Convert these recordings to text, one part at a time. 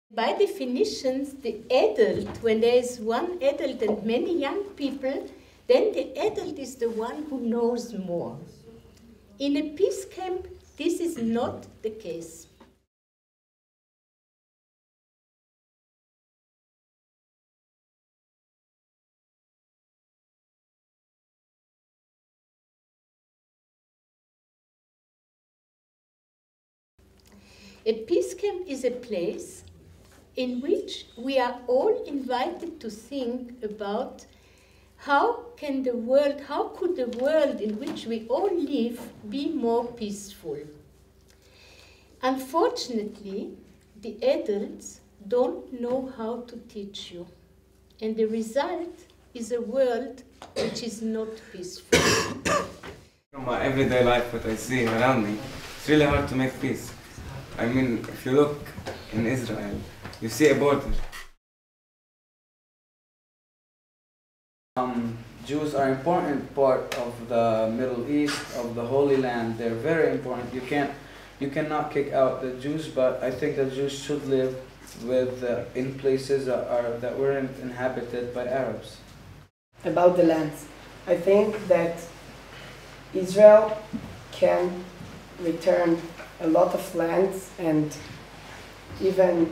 By definitions, the adult, when there is one adult and many young people, then the adult is the one who knows more. In a peace camp, this is not the case. A peace camp is a place in which we are all invited to think about how could the world in which we all live be more peaceful. Unfortunately, the adults don't know how to teach you, and the result is a world which is not peaceful. From my everyday life, what I see around me, it's really hard to make peace. I mean, if you look in Israel, you see a border. Jews are an important part of the Middle East, of the Holy Land. They're very important. You cannot kick out the Jews, but I think that Jews should live in places that weren't inhabited by Arabs. About the lands, I think that Israel can return a lot of lands, and even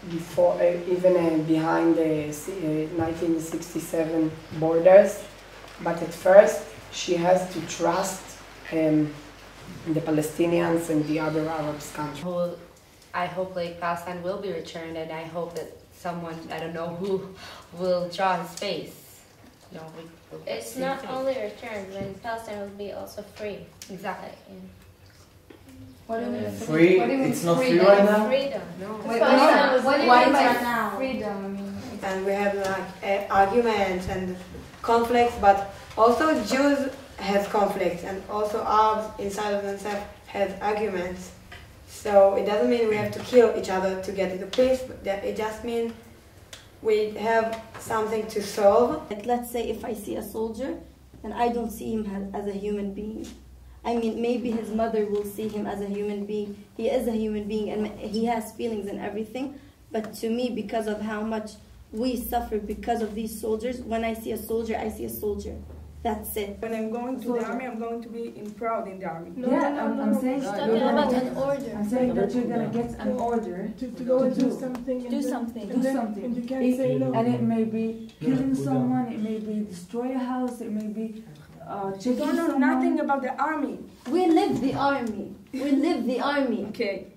behind the 1967 borders. But at first, she has to trust the Palestinians and the other Arab countries. I hope Palestine will be returned, and I hope that someone, I don't know who, will draw his face. No, it's not only returned, but Palestine will be also free. Exactly. What do you mean? Free? It's not free right now? Freedom. No. What do you mean by now? freedom? And we have arguments and conflicts, but also Jews have conflicts, and also Arabs inside of themselves have arguments. So it doesn't mean we have to kill each other to get into peace, but it just means we have something to solve. Let's say if I see a soldier and I don't see him as a human being. I mean, maybe his mother will see him as a human being. He is a human being and he has feelings and everything. But to me, because of how much we suffer because of these soldiers, when I see a soldier, I see a soldier. That's it. When I'm going to the army, I'm going to be proud in the army. No, I'm saying talking about an order. I'm saying that you're going to get an order to go and do something. Do something. And you can't say no. And it may be killing someone, it may be destroy a house, it may be you don't know nothing about the army. We live the army. We live the army. Okay.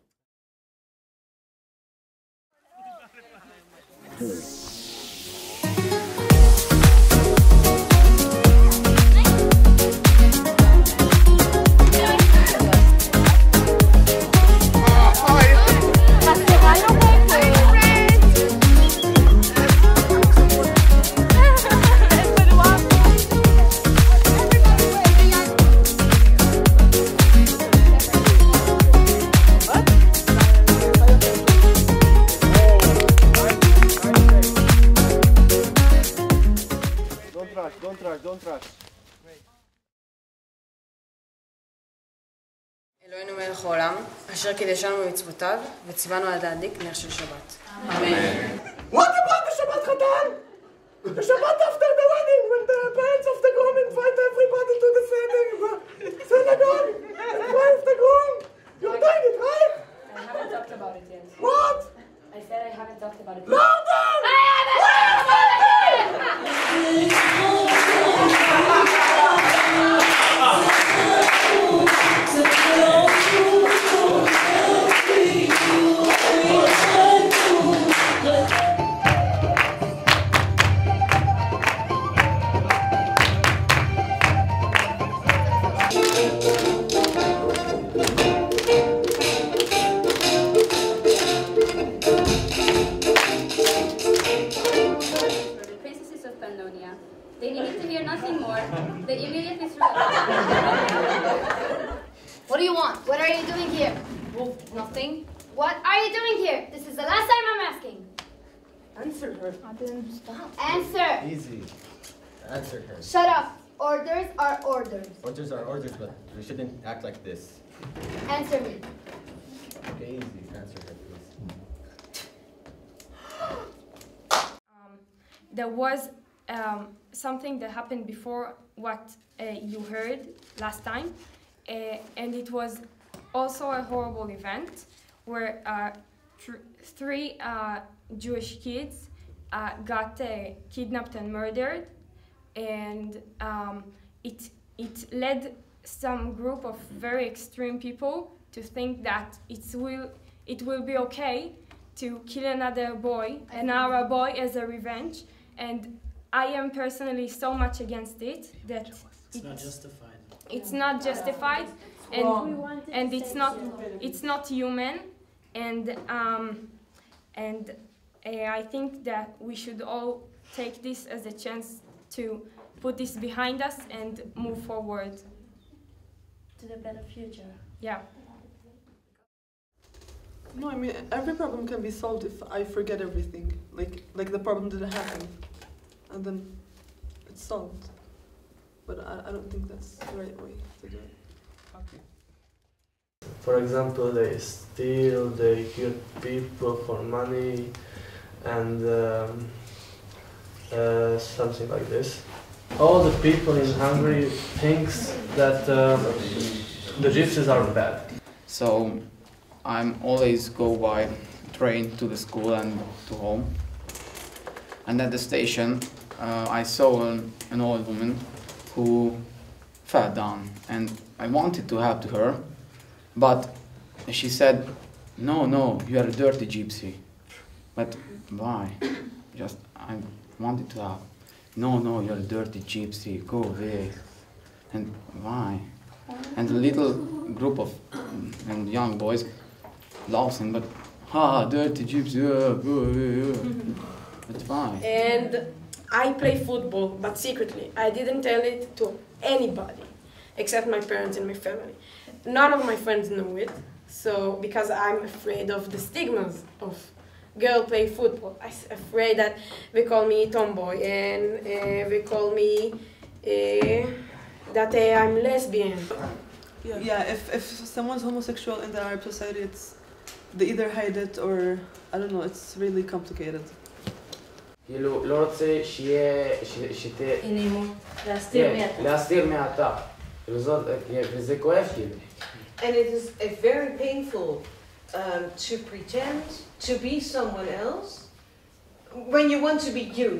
Don't rush. אלוהינו מלך העולם, אשר קידשנו במצוותיו, וציוונו על להדליק נר של שבת. Amen. What about the Shabbat Chatan? The Shabbat after the wedding, when the parents of the groom invite everybody to the synagogue, and wife the groom. You're doing it, right? I haven't talked about it yet. What? I said I haven't talked about it yet. Louder! I haven't talked about it yet! They needed to hear nothing more. They immediately threw it. What do you want? What are you doing here? Well, nothing. What are you doing here? This is the last time I'm asking. Answer her. I didn't stop. Answer. Easy. Answer her. Shut up. Orders are orders. Orders are orders, but we shouldn't act like this. Answer me. Okay, easy. Answer her, please. there was something that happened before what you heard last time, and it was also a horrible event where three Jewish kids got kidnapped and murdered, and it led some group of very extreme people to think that it will be okay to kill another boy, an Arab boy, as a revenge, and I am personally so much against it that it's not justified. It's not justified, and it's not human, and I think that we should all take this as a chance to put this behind us and move forward to the better future. Yeah. No, I mean, every problem can be solved if I forget everything. Like the problem didn't happen, and then it's solved. But I don't think that's the right way to do it. Okay. For example, they steal, they kill people for money, and something like this. All the people in Hungary thinks that the gypsies are bad. So I'm always go by train to the school and to home. And at the station, I saw an old woman who fell down, and I wanted to help her, but she said, "No, you are a dirty gypsy." But why? Just I wanted to help. No, you're a dirty gypsy. Go away. And why? And a little group of young boys laughing, but dirty gypsy. But why? And I play football, but secretly. I didn't tell it to anybody, except my parents and my family. None of my friends know it, so because I'm afraid of the stigmas of girl play football. I'm afraid that they call me tomboy, and they call me that I'm lesbian. Yeah, if someone's homosexual in the Arab society, they either hide it or, I don't know, it's really complicated. לורצה שתה להסתיר מעתה וזה כואב כאילו. And it is very painful to pretend to be someone else when you want to be you.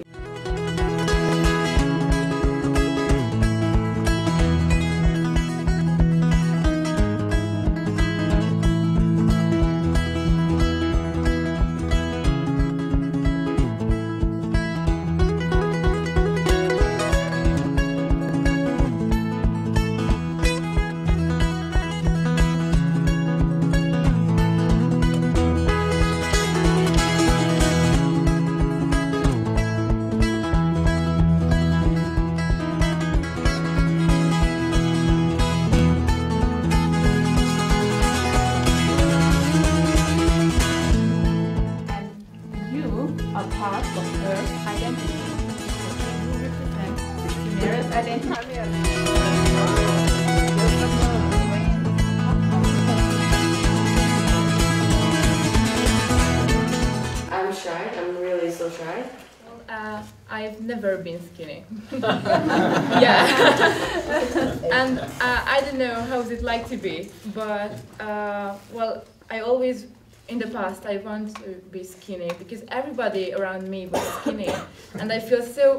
I'm shy. I'm really so shy. I've never been skinny. Yeah. And I don't know how it's like to be, but well, I always, in the past, I want to be skinny because everybody around me was skinny, and I feel so,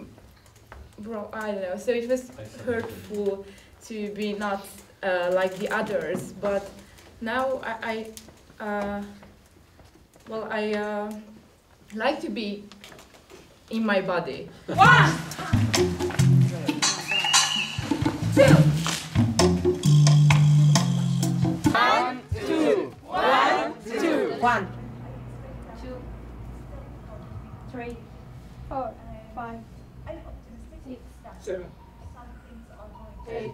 I don't know, so it was hurtful to be not like the others, but now I like to be in my body. 1, 2. 1, 2. 1, 2. 1, 2, 3, 4, 5, 6, 7, 8.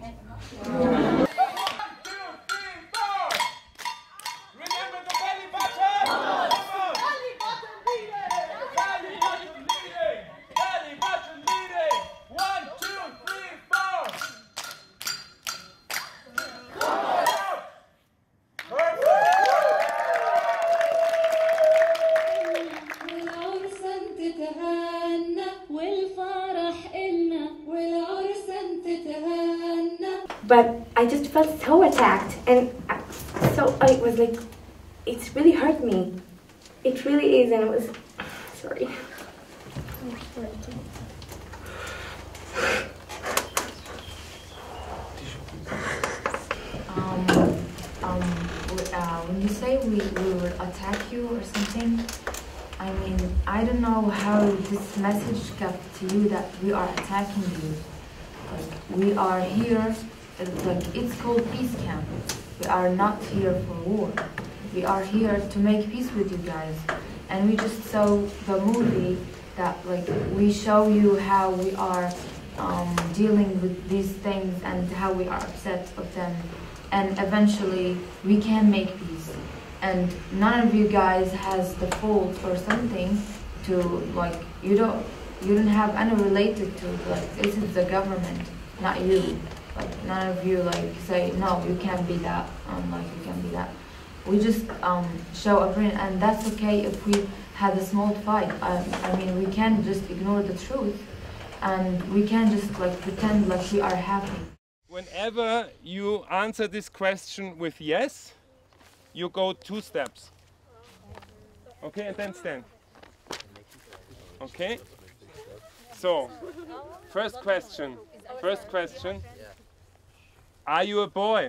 ولو رسمت تهنى but I just felt so attacked, and so I was like, it's really hurt me. It really is, and it was, sorry. When you say we will attack you or something, I mean, I don't know how this message got to you that we are attacking you. Like, we are here, like, it's called peace camp. We are not here for war. We are here to make peace with you guys. And we just saw the movie that, like, we show you how we are dealing with these things and how we are upset of them. And eventually we can make peace. And none of you guys has the fault or something to, like, you don't have any related to, like, this is the government, not you. Like, none of you, like, say, no, you can't be that, like, you can't be that. We just show a friend, and that's okay if we had a small fight. I mean, we can't just ignore the truth, and we can't just, like, pretend like we are happy. Whenever you answer this question with yes, you go 2 steps. Okay, and then stand. Okay? So, first question. Are you a boy?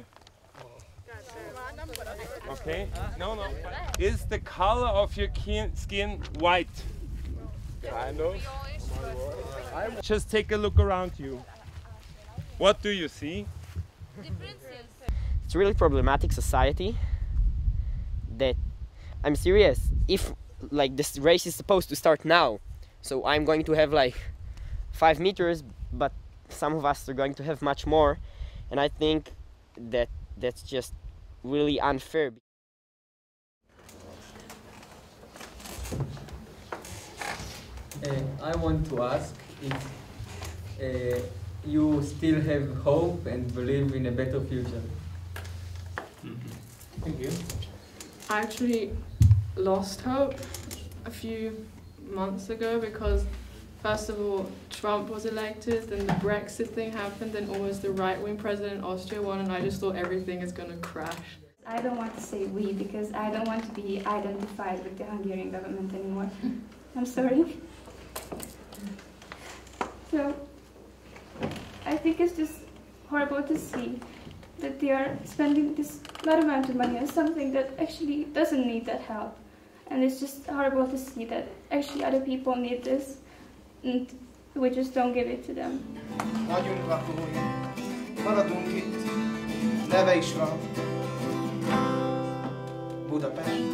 Okay, no. Is the color of your skin white? Kind of. Just take a look around you. What do you see? It's a really problematic society that, I'm serious, if like this race is supposed to start now, so I'm going to have like 5 meters, but some of us are going to have much more, and I think that that's just really unfair. I want to ask if you still have hope and believe in a better future. Thank you. I actually lost hope a few months ago because, first of all, Trump was elected, then the Brexit thing happened, and almost the right-wing president in Austria won, and I just thought everything is going to crash. I don't want to say we because I don't want to be identified with the Hungarian government anymore. I'm sorry. So, I think it's just horrible to see that they are spending this large amount of money on something that actually doesn't need that help. And it's just horrible to see that actually other people need this and we just don't give it to them. Vagyunk lakói, maradunk itt, neve is van, Budapest.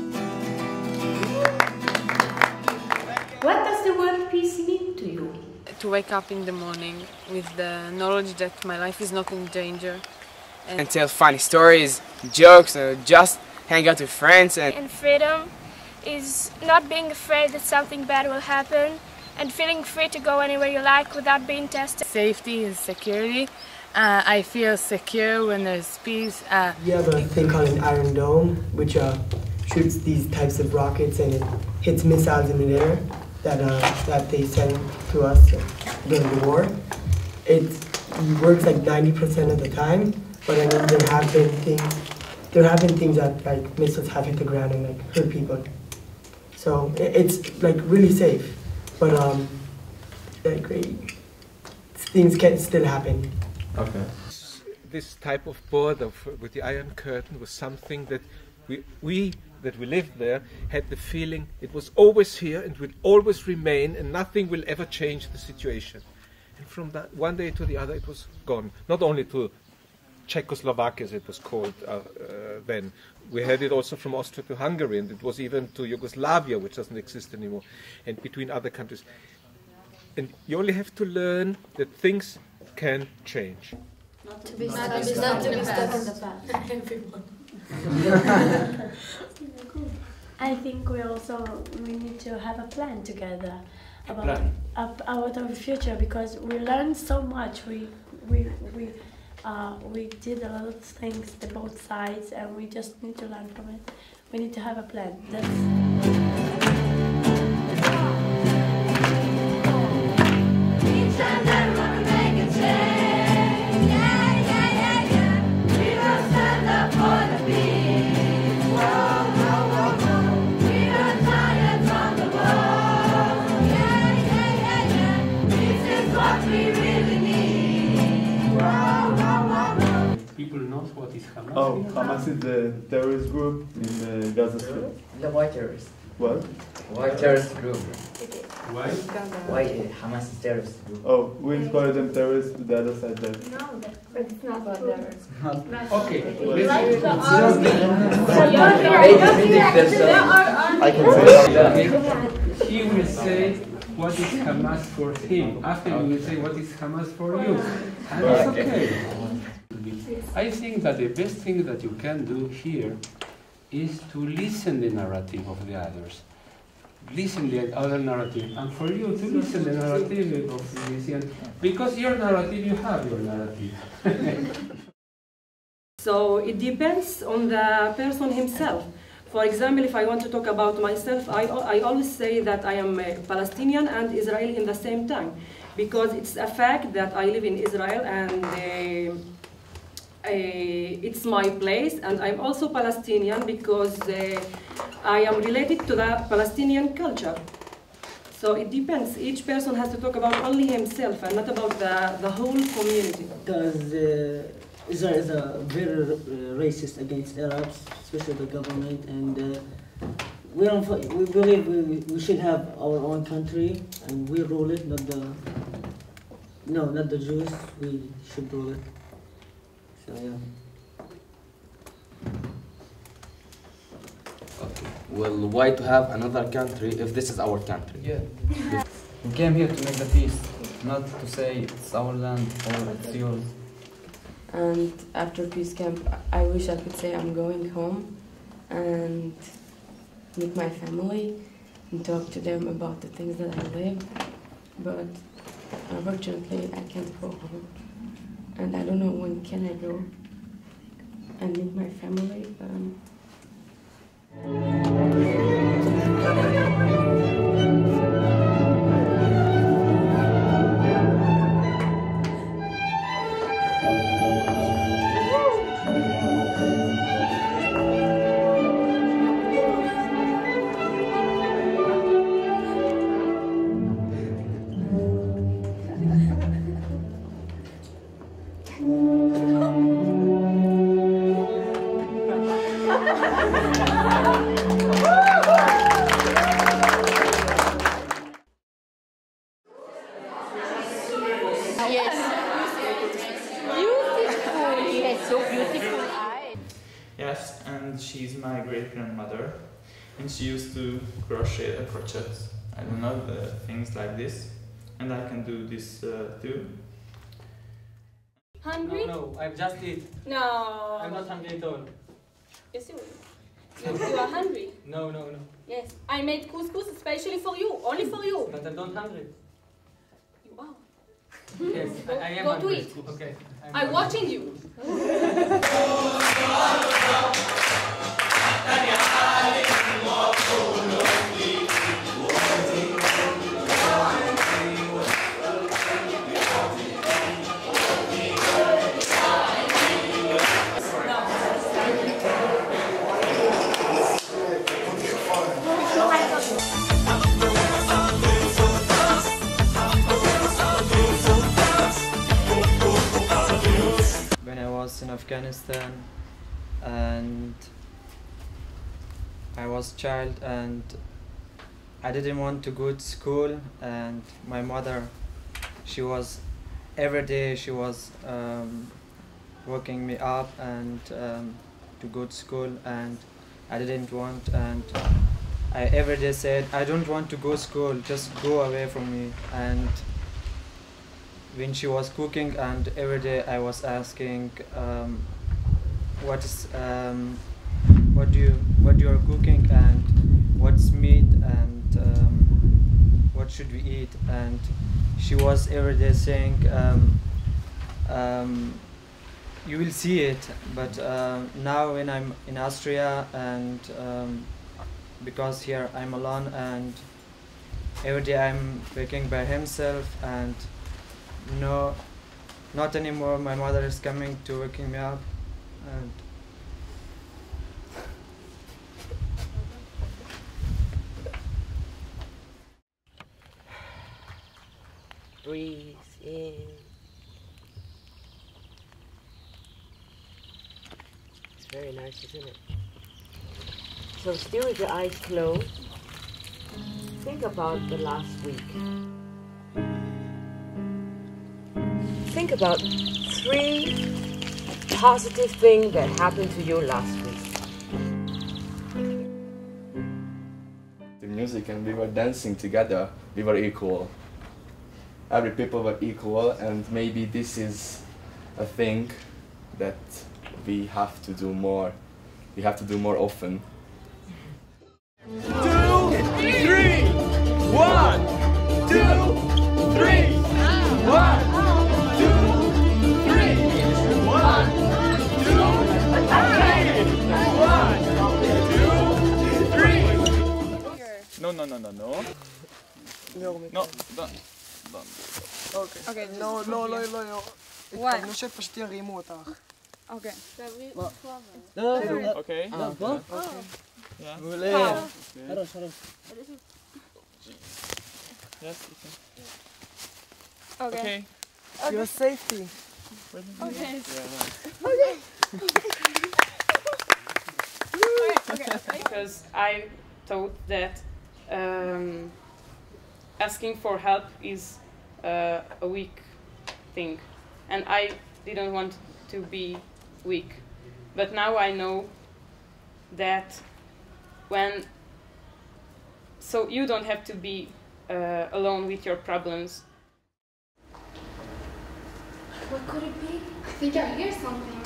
What does the word peace mean to you? To wake up in the morning with the knowledge that my life is not in danger. And tell funny stories, jokes, or just hang out with friends. And freedom is not being afraid that something bad will happen and feeling free to go anywhere you like without being tested. Safety and security. I feel secure when there's peace. We have a thing called an Iron Dome, which shoots these types of rockets and it hits missiles in the air that they send to us during the war. It works like 90% of the time, but I mean there have been things that like missiles have hit the ground and like hurt people. So it's like really safe, but like things can still happen. Okay. This type of border with the Iron Curtain was something that we that we lived there had the feeling it was always here and will always remain and nothing will ever change the situation. And from that one day to the other it was gone. Not only to Czechoslovakia as it was called then. We had it also from Austria to Hungary, and it was even to Yugoslavia, which doesn't exist anymore, and between other countries. And you only have to learn that things can change. Not to be stuck in the past. I think we need to have a plan together about our future because we learned so much. We did a lot of things to both sides, and we just need to learn from it. We need to have a plan. know Hamas is the terrorist group in Gaza Strip. The white terrorist. What? White terrorist group. Why? Why Hamas is terrorist group? Oh, we call them terrorists, the other side there. No, but it's not true. Okay. I can say He will say what is Hamas for him. After you will say what is Hamas for you. And it's okay. I think that the best thing that you can do here is to listen the narrative of the others. Listen the other narrative, and for you to listen the narrative of the Messiah, because your narrative, you have your narrative. So it depends on the person himself. For example, if I want to talk about myself, I always say that I am a Palestinian and Israeli in the same time, because it's a fact that I live in Israel and it's my place, and I'm also Palestinian because I am related to the Palestinian culture. So it depends. Each person has to talk about only himself and not about the whole community. Because Israel is very racist against Arabs, especially the government, and we believe we should have our own country and we rule it, not the Jews. We should rule it. So yeah. Okay. Well, why to have another country if this is our country? Yeah. We came here to make the peace, not to say it's our land or it's yours. And after peace camp, I wish I could say I'm going home and meet my family and talk to them about the things that I live. But unfortunately, I can't go home. And I don't know when can I go and meet my family. Yes, and she's my great-grandmother, and she used to crochet I don't know, things like this, and I can do this too. Hungry? No, I've just eaten. No. I'm not hungry at all. Yes, you will. You are hungry? No. Yes. I made couscous especially for you, only for you. But I'm not hungry. You are. Yes, I am Go hungry. to eat. Okay. I'm watching you. When I was in Afghanistan and I was a child and I didn't want to go to school, and my mother, every day she was waking me up and to go to school, and I didn't want, and I every day said, I don't want to go to school, just go away from me. And when she was cooking, and every day I was asking, what you are cooking, and what's meat, and what should we eat? And she was every day saying, you will see it. But now when I'm in Austria, and because here I'm alone, and every day I'm working by himself, and no, not anymore. My mother is coming to waking me up, and breathe in, Very nice, isn't it? So still with your eyes closed, think about the last week. Think about 3 positive things that happened to you last week. The music, and we were dancing together, we were equal. Every people were equal, and maybe this is a thing that we have to do more. We have to do more often. 2, 3! 1, 2, 3! 1, 2, 3! 1, 2, 3! 1, 2, 3! No, no, no, no, no. No, don't. Okay, no. לא שפשטי הרימו אותך. אוקיי. אוקיי. מעולה. חרוש. Yes, you can. Okay. For your safety. Okay. Because I thought that asking for help is a weak thing, and I didn't want to be weak. But now I know that so you don't have to be alone with your problems. What could it be? I think I hear something.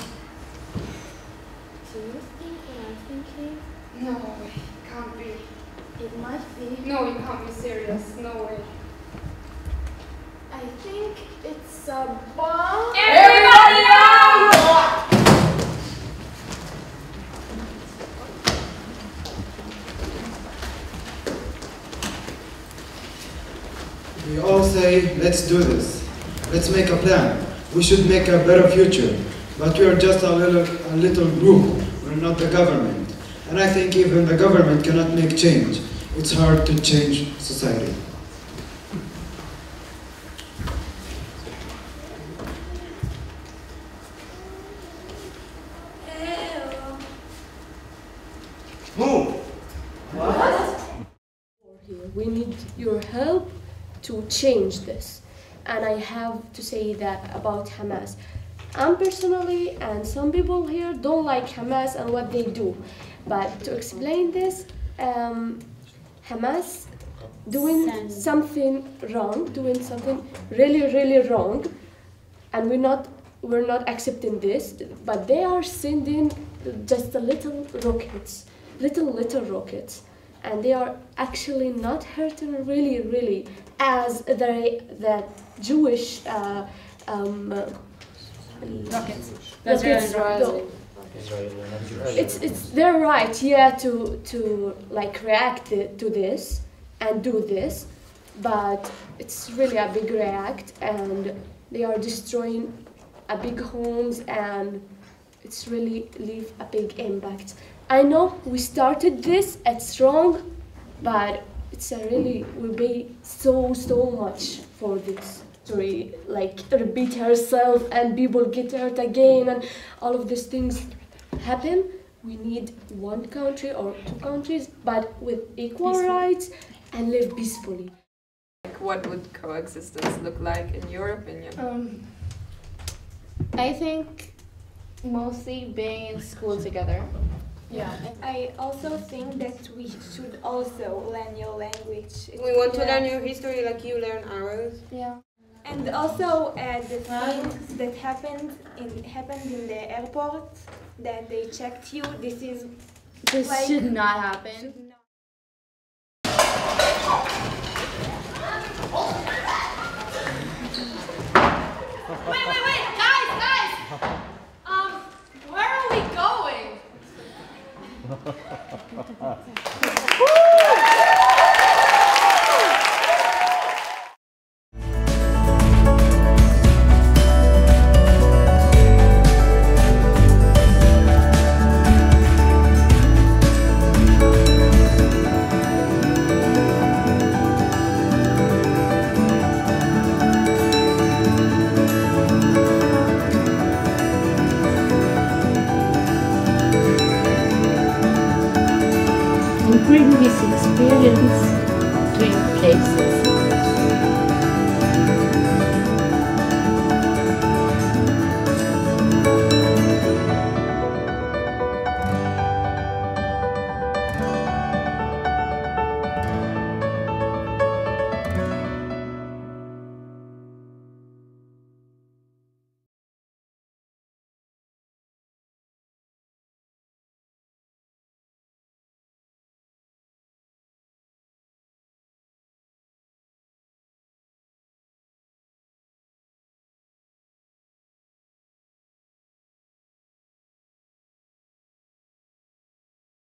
Do you think what I'm thinking? No, it can't be. It might be. No, you can't be serious. No way. I think it's a bomb. Everybody out! We all say, let's do this. Let's make a plan. We should make a better future. But we are just a little group. We're not the government. And I think even the government cannot make change. It's hard to change society. Move! What? We need your help to change this. And I have to say that about Hamas. I'm personally, and some people here don't like Hamas and what they do. But to explain this, Hamas doing something wrong, doing something really wrong, and we're not accepting this, but they are sending just a little rockets, little rockets, and they are actually not hurting really as the Jewish rockets. It's their right, yeah, to like react to this and do this, but it's really a big react, and they are destroying a big homes, and it's really leave a big impact. I know we started this, it's wrong, but it's a really will be so much for this to like repeat herself and people get hurt again and all of these things happen. We need one country or two countries, but with equal rights and live peacefully. What would coexistence look like in your opinion? I think mostly being in school together. Yeah. I also think that we should also learn your language. We want to learn your history like you learn ours. Yeah. And also the things that happened in the airport, that they checked you. This like, should not happen. Wait, guys! Where are we going? between places.